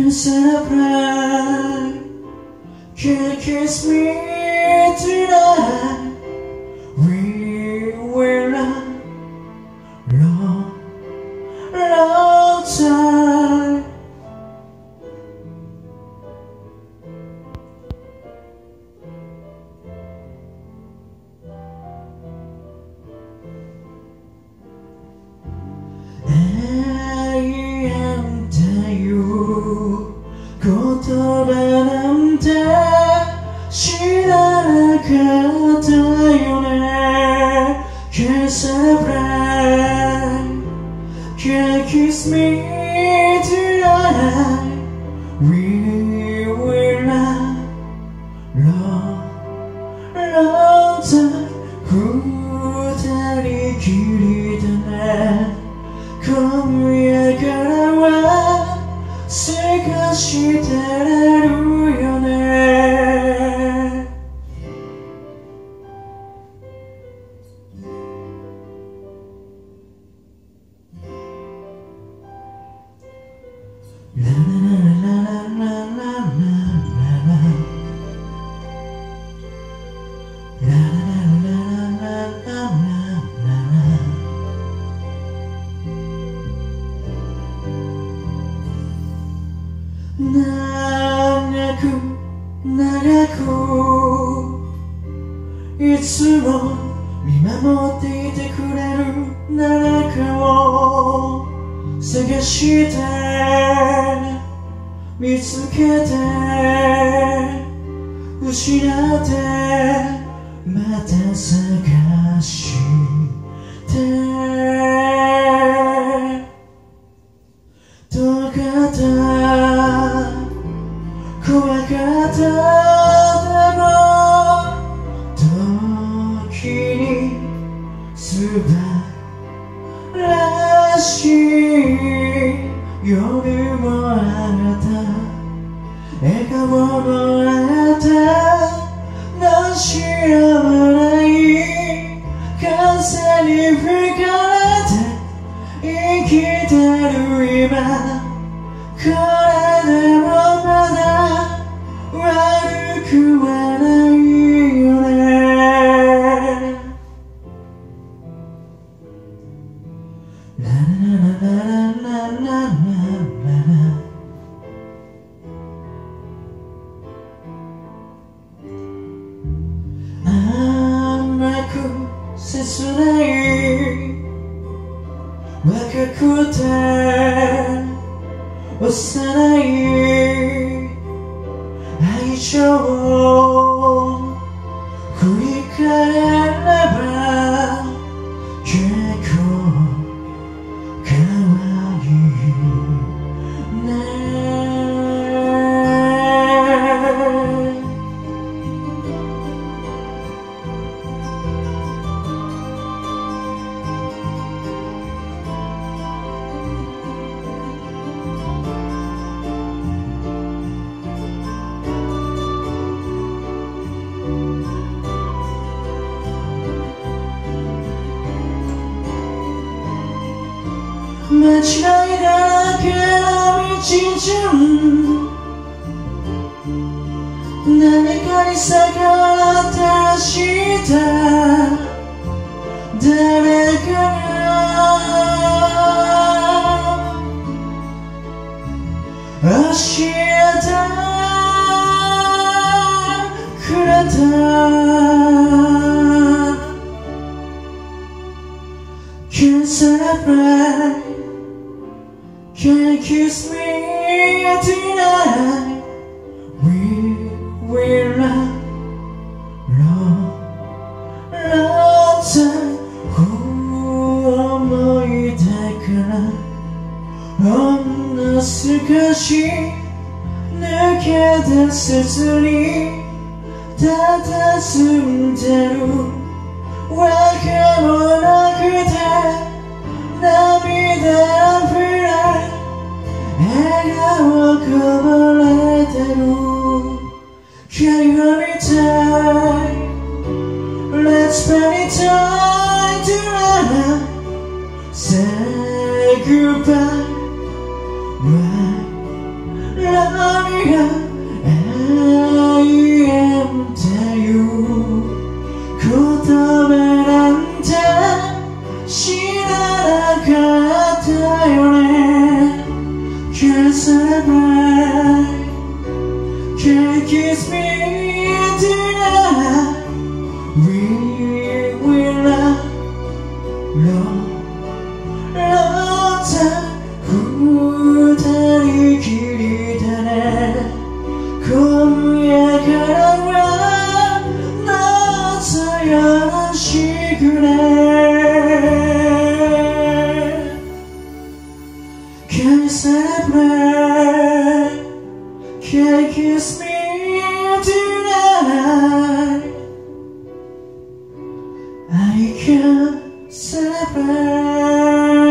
Can't celebrate, can't kiss me tonight. We will not long, long time.言葉なんて知らなかったよね。 Can't celebrate, can't kiss me tonight. We will not long, long time. 二人きりだね。今夜からは探してれるよね。ラララララララ長く長くいつも見守っていてくれる誰かを探して見つけて失ってまた探して遠かった怖かったでも時に素晴らしい夜もあなた笑顔もあなたどうしようもない風に吹かれて生きてる今これでもまだ悪くはないよね。ララララララララ甘く切ない若くて幼い愛情を振り返れば結構可愛いね。間違いだらけの道順何かに逆らってした誰かが教えてくれた Can't celebrate, can't kiss me tonight. We will not long, long time. 思い出からほんの少し抜け出せずに佇んでるわけもなくて涙あふれ笑顔こぼれてる君を見たい Let's spend it time tonight Say goodbye Right くれ Can you celebrate Can you kiss me tonight I can celebrate